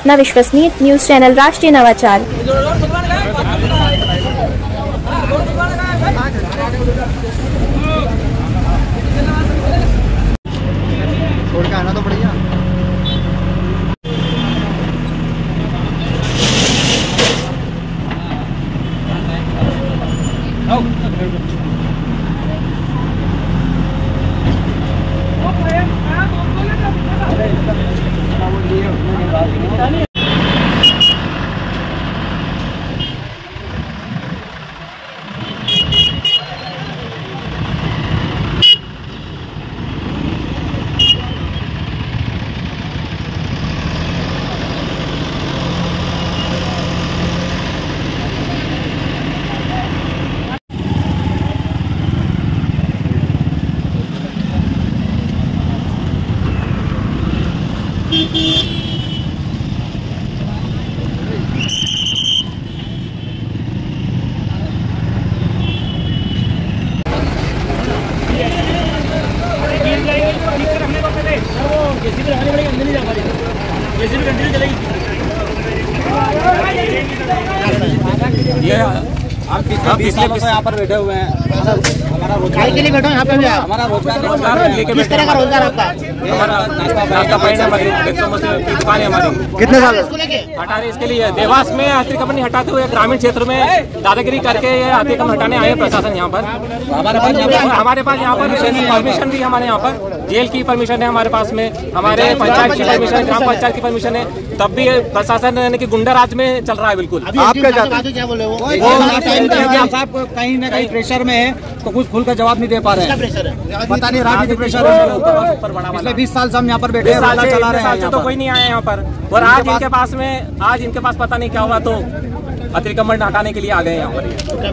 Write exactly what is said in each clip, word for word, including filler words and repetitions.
अपना विश्वसनीय news channel राष्ट्रीय नवाचार। छोड़ के आना तो बढ़िया। ये आप पिछले यहाँ पर बैठे हुए हैं, हमारा रोजगार के लिए बैठे यहाँ पे भी हमारा रोजगार किस तरह का रोजगार आपका? हमारा नाश्ता पानी की दुकान है हमारी। कितने साल हटा रहे इसके लिए? देवास में आर्थिक कंपनी हटाते हुए ग्रामीण क्षेत्र में दादागिरी करके ये आर्थिक कंपनी हटाने आए प्रशासन यहाँ पर। हमारे पास हमारे पास यहाँ पर परमिशन भी हमारे यहाँ पर जेल की परमिशन है हमारे पास में, हमारे पंचायत की परमिशन है, ग्राम पंचायत की परमिशन है, तब भी प्रशासन यानी कि गुंडा राज में चल रहा है। बिल्कुल आप क्या बोले? वो साहब कहीं ना कहीं प्रेशर में है तो कुछ खुल कर जवाब नहीं दे पा रहे हैं। पता नहीं राजनीतिक प्रेशर है। पिछले बीस साल से हम यहाँ पर बैठे चला रहे हैं, तो कोई नहीं आया यहाँ पर। और आज इनके पास में आज इनके पास पता नहीं क्या हुआ तो अतिरिक्त कमांड हटाने के लिए आ गए यहाँ पर।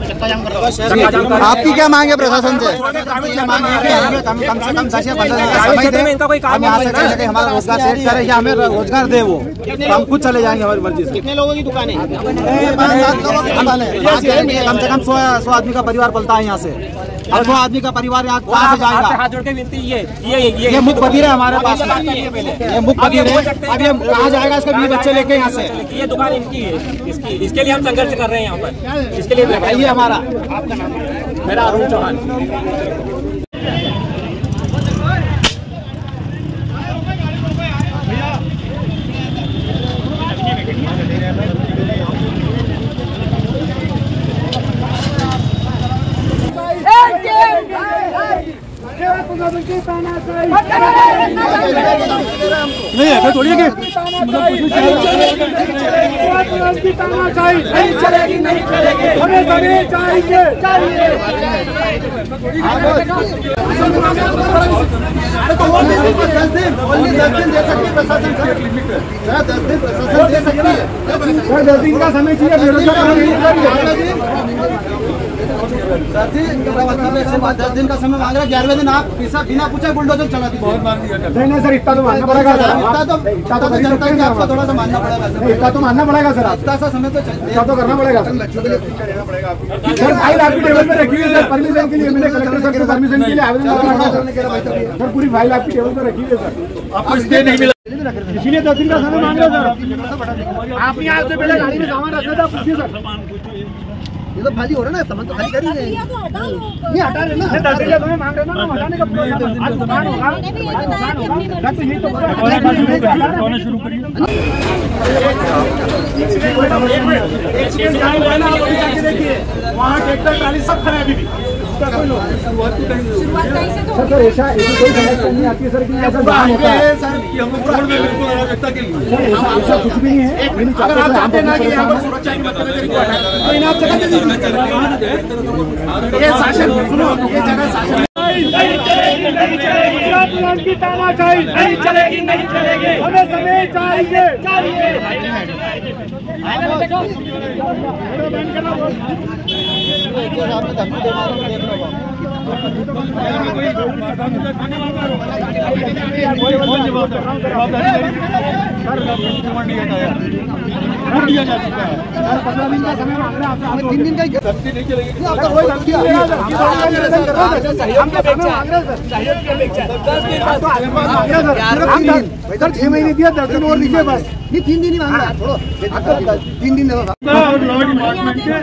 आपकी क्या मांग है प्रशासन से? कम से कम दस या पंद्रह इनका कोई काम नहीं, हमारा रोजगार सेट करे या हमें रोजगार दे, वो हम खुद चले जाएंगे हमारी मर्जी से। कितने लोगों की दुकान है? कम से कम सौ सौ आदमी का परिवार पलता है यहाँ से। अब सौ आदमी का परिवार यहाँ कहाँ से जाएगा? हाथ जोड़ के विनती ये ये ये मुख बधिर है हमारे पास, ये मुख बधिर है। अभी हम कहाँ जाएगा इसके बीस बच्चे लेके यहाँ से? ये दुकान इनकी है, इसकी इसके लिए हम संघर्ष कर रहे हैं यहाँ पर। इसके लिए बताइए हमारा। आपका नाम? मेरा अरुण चौहान। नहीं है थोड़ी नहीं चलेगी, नहीं चलेगी, हमें जमीन चाहिए। दस दिन दस दिन दे सकती है प्रशासन, दस दिन प्रशासन दे सकती है। दस दिन का समय चाहिए। दस दिन का समय मांग रहा है, ग्यारहवें दिन आप बिना पूछे बुलडोजर चला दी। नहीं सर, इतना तो मानना पड़ेगा सर, इतना तो इतना तो जनता है कि आपको थोड़ा सा मानना पड़ेगा, इतना तो मानना पड़ेगा सर, इतना सा समय तो इतना तो करना पड़ेगा सर। फाइल आपकी टेबल पे रखी हुई है सर, परमिशन के लिए मैंने कलेक्टर सर से परमिशन के लिए आवेदन सर, पूरी फाइल आपकी टेबल पे रखी हुई है सर, आपको स्टे नहीं मिला, इसीलिए दस दिन का समय मांग रहे सर। आप यहाँ से पहले गाड़ी में सामान रखना था, पूछिए सर। ये तो खाली हो रहा है ना, सामान तो खाली कर ही रहे हैं। नहीं हटा रहे ना, दस दिन का समय मांग रहे ना, हटाने का आज दुकान होगा, दुकान तो यही तो शुरू करिए। वहाँ ट्रैक्टर ट्राली सब खड़ा है अभी भी। सर सर ऐसा ऐसी कोई समस्या नहीं आती है सर कि ऐसा जाम होता है सर, कि हम लोग रोड में बिल्कुल अराजकता के लिए ऐसा कुछ भी नहीं है। अगर आप चाहते ना कि यहाँ पर सुरक्षा की मतलब तो इन्हें आप जगह दे दीजिए। ये शासन सुनो, ये जगह शासन नहीं चलेगी, नहीं चलेगी, की तानाशाही नहीं चलेगी, नहीं चलेगी, हमें समय चाहिए, चाहिए। कोई दिया जा चुका है। पंद्रह दिन का समय मांग रहे हैं आपसे, तीन दिन का सख्ती नहीं चलेगी। सर छह महीने दिया, दस दिन और लीजिए बस। नहीं तीन दिन ही मांग रहा है, छोड़ो तीन दिन लॉ डिपार्टमेंट के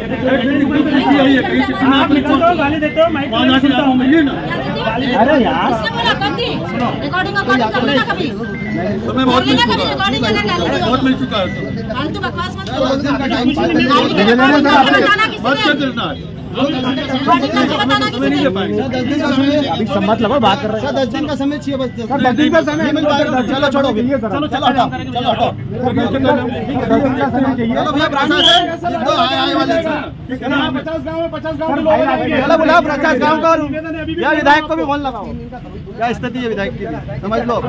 अरे यार रिकॉर्डिंग कभी समय बहुत मिल चुका है, बहुत मिल चुका है। फालतू बकवास मत करो। अभी सम्मत लगो, बात कर रहे हैं। दस दिन का समय चाहिए बस, दस दिन का समय मिल पाएगा। चलो छोड़ो, चलो चलो चलो हटो, चलो हटो। दस दिन का समय चाहिए। चलो भैया प्रशासन दो आए आए वाले पचास गाँव में पचास गाँव चलो बुलाओ पचास गाँव का, या विधायक को भी फोन लगाओ। क्या स्थिति है विधायक की, समझ लो।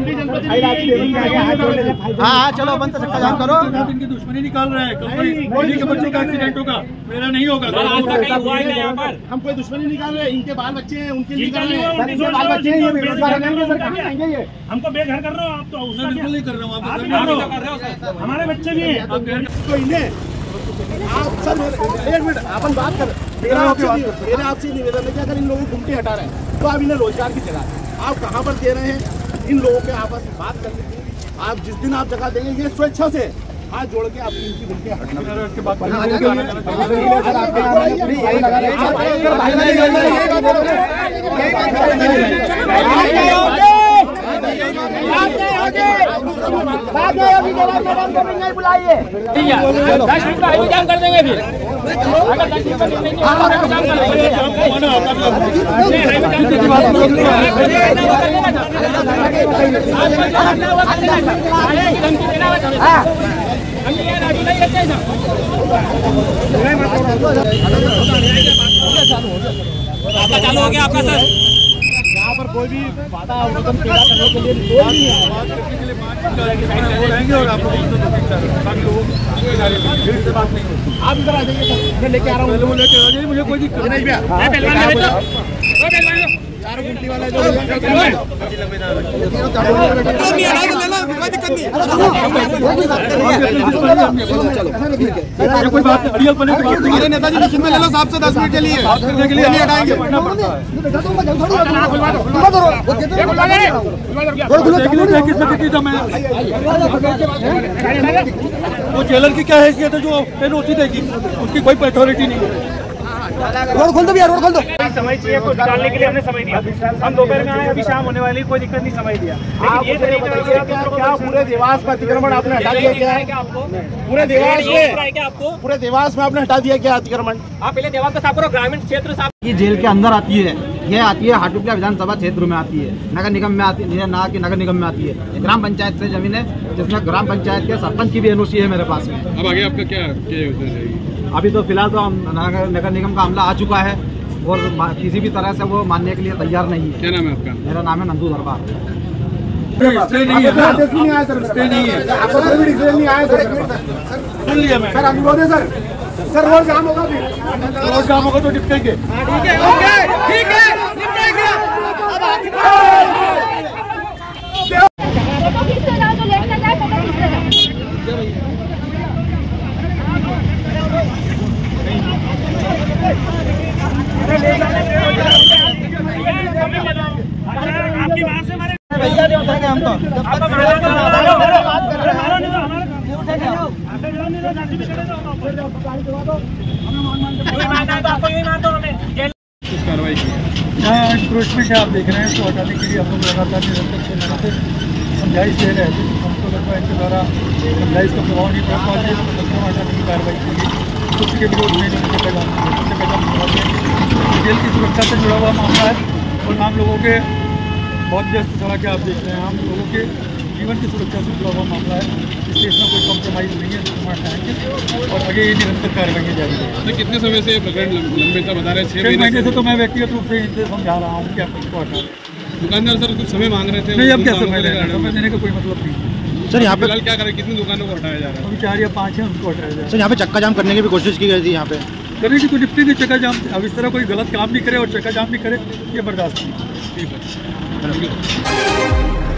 हाँ हाँ चलो बंद चक्का जाम करो। इनकी दुश्मनी निकाल रहे हैं, कंपनी के बच्चों का एक्सीडेंट होगा, मेरा नहीं होगा। हम कोई दुश्मनी निकाल रहे हैं, इनके बाल बच्चे हैं, उनके लिए बाल बच्चे हैं, ये बेरोजगार हैं, ये हमको बेघर कर रहे हो आप। तो बिल्कुल नहीं कर रहे हो आप, हमारे बच्चे भी हैं। तो इन्हें आप सर एक मिनट अपन बात कर, मेरा आपसे मेरे आपसे निवेदन है कि अगर इन लोगों को घुमटे हटा रहे हैं तो आप इन्हें रोजगार की जगह आप कहाँ पर दे रहे हैं? इन लोगों के आपस में बात करने की, आप जिस दिन आप जगह देंगे ये स्वेच्छा से हाथ जोड़ के आप इनकी घुमटे हटना। नहीं बुलाइए, दस मिनट का इंतजाम कर देंगे। फिर अगर दस मिनट का इंतजाम कर देंगे चालू हो गया आपका सर। यहाँ पर कोई भी बाधा अवरोधन पैदा करने के लिए लोग नहीं है, रहेंगे और आप लोगों से बात नहीं होती। आप इधर आ जाइए, मैं लेके आ रहा हूँ, लेके आ जाइए, मुझे कोई दिक्कत नहीं। चार गुंटी वाला जो कोई दिक्कत नहीं, कोई बात नहीं। नेताजी मशीन में ले लो साहब से दस मिनट के लिए, बात करने के लिए नहीं हटाएंगे। वो जेलर की क्या हैसियत है जो पेनल्टी देगी, उसकी कोई अथॉरिटी नहीं है। रोड खोल दो भैया, रोड खोल दो। समय चाहिए कुछ डालने के लिए हमने समय दिया। हम दोपहर में आए, अभी शाम होने वाली, कोई दिक्कत नहीं, समय दिया। आप ये तरीका क्या पूरे देवास का अतिक्रमण आपने हटा दिया क्या? पूरे देवास में आपको पूरे देवास में आपने हटा दिया क्या अतिक्रमण? आप पहले देवास का साफ करो, ग्रामीण क्षेत्र साफ। ये जेल के अंदर आती है, ये आती है हाटुटिया विधानसभा क्षेत्र में आती है, नगर निगम में आती है, ना कि नगर निगम में आती है। ये ग्राम पंचायत से जमीन है, जिसमें ग्राम पंचायत के सरपंच की भी एनओसी है मेरे पास में। अब आगे आपका क्या क्या अभी तो फिलहाल तो नगर, नगर निगम का मामला आ चुका है और किसी भी तरह से वो मानने के लिए तैयार नहीं है। क्या नाम है आपका? मेरा नाम है नंदू दरबार। सुन लिया मैं सर, अनुरोध है सर। सर रोड जाम होगा, फिर रोड जाम होगा तो निपटेंगे। ठीक है, ओके, ठीक है, निपटेंगे। आपकी बात से हमारे भैया नहीं उठाएंगे हम तो। कार्रवाई की यहाँ इंक्रोचमेंट है, आप देख रहे हैं, इसको हटाने के लिए हम लोग लगातार निरंतर से समझाइश दे रहे थे। हमको लगता है इनके द्वारा समझाइश का प्रभाव नहीं पड़ पा रही है, तो हटाने की कार्रवाई की गई। उसके विरोध में जेल की सुरक्षा से जुड़ा हुआ मामला है और आम लोगों के बहुत व्यस्त सड़क आप देख रहे हैं, आम लोगों के जीवन की सुरक्षा से जुड़ा हुआ मामला है। इसलिए इसमें कोई कॉम्प्रोमाइज़ नहीं है, हटाएंगे और आगे ये निरंतर कार्रवाई जारी है। तो कितने समय से प्रकरण लंबित बता रहे हैं? छह महीने से तो मैं व्यक्तिगत रूप से इनसे समझा रहा हूँ कि आप इसको हटा। दुकानदार सर कुछ समय मांग रहे थे, नहीं अब क्या समय लेना, समय देने का कोई मतलब नहीं। सर यहाँ पे फिलहाल क्या करें, कितनी दुकानों को हटाया जा रहा है? अभी चार या पाँच है, उनको हटाया जा रहा है। सर यहाँ पे चक्का जाम करने की भी कोशिश की गई थी, यहाँ पे करेगी तो निपटेगी चक्का जाम। अब इस तरह कोई गलत काम नहीं करे और चक्का जाम नहीं करे, ये बर्दाश्त नहीं। ठीक है।